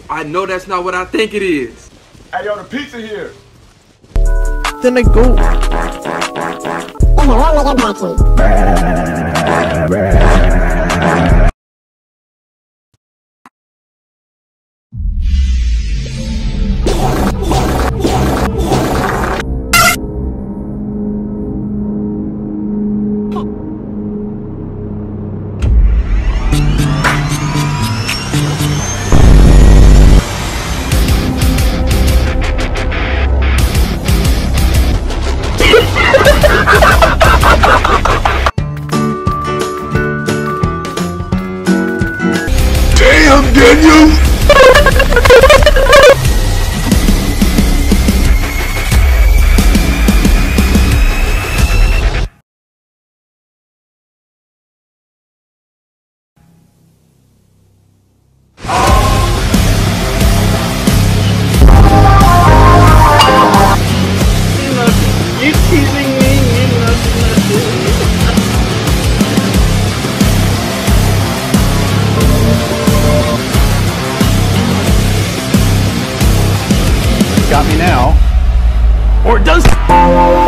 I know that's not what I think it is. Hey, yo, the pizza here. Then I go. Damn, Daniel! You teasing me? You nothing. Got me now. Or it does.